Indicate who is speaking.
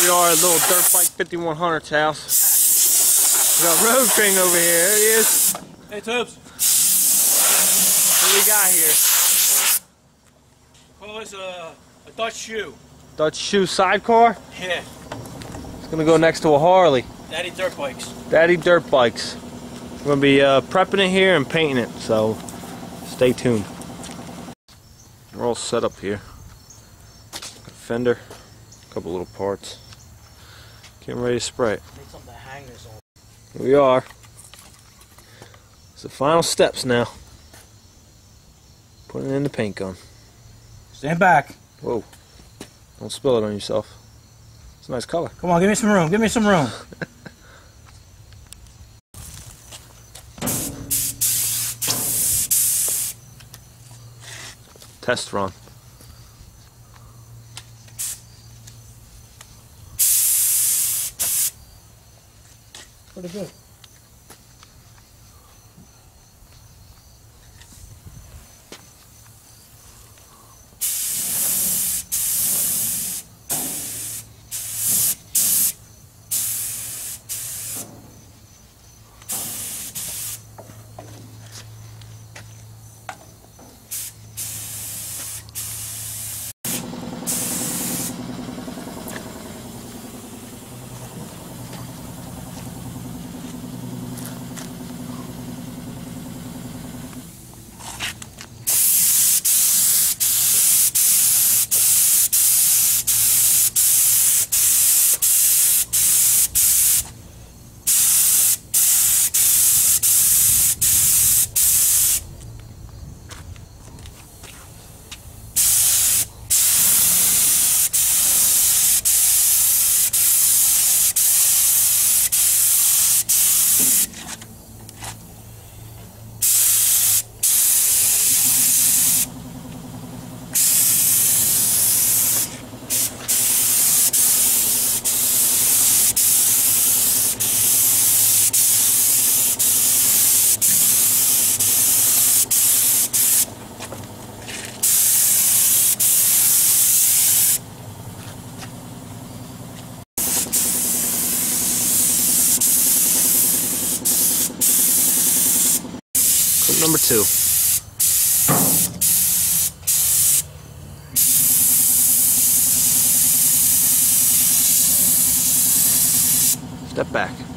Speaker 1: we are at Little Dirt Bike 5100's house. We got Road King over here. There he is.
Speaker 2: Hey, Tubes.
Speaker 1: What do we got here?
Speaker 2: Call this a Dutch shoe.
Speaker 1: Dutch shoe sidecar.
Speaker 2: Yeah.
Speaker 1: It's gonna go next to a Harley.
Speaker 2: Daddy Dirt Bikes.
Speaker 1: Daddy Dirt Bikes. We're gonna be prepping it here and painting it, so stay tuned. We're all set up here. Got a fender, a couple little parts. Getting ready to spray it.
Speaker 2: Need something to hang this on.
Speaker 1: Here we are. It's the final steps now. Putting it in the paint gun.
Speaker 2: Stand back.
Speaker 1: Whoa. Don't spill it on yourself. It's a nice color.
Speaker 2: Come on, give me some room. Give me some room.
Speaker 1: Test run.
Speaker 2: Pretty good.
Speaker 1: Clip number 2. Step back.